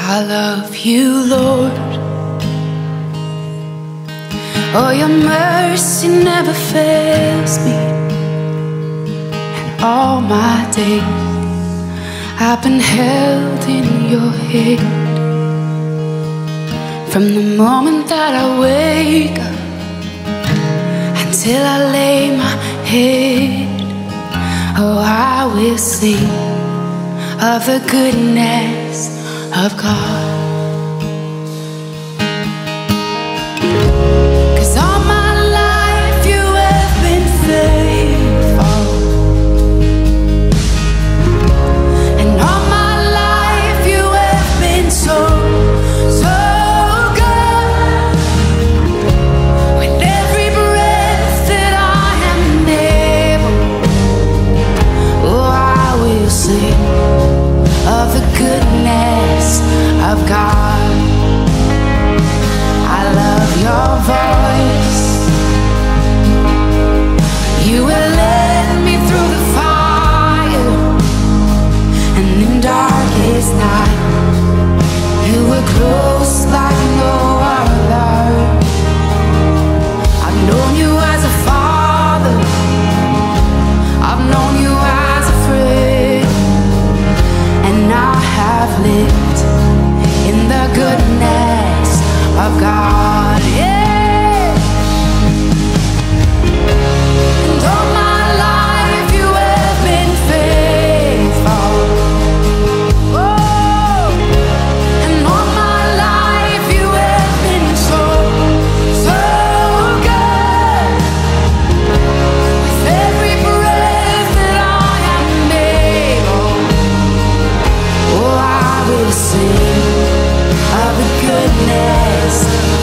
I love you, Lord. Oh, your mercy never fails me. And all my days I've been held in your hand. From the moment that I wake up until I lay my head, oh, I will sing of the goodness of God. 'Cause all my life you have been faithful, and all my life you have been so, so good. With every breath that I am able, oh, I will sing of the goodness of God. I love your voice. You will lead me through the fire, and in darkest night you were close like no other. I've known you as a father, I've known you as a friend, and I have lived in the goodness of God, yeah. And all my life you have been faithful. Oh, and all my life you have been so, so good. With every breath that I am able, oh, I will sing of the goodness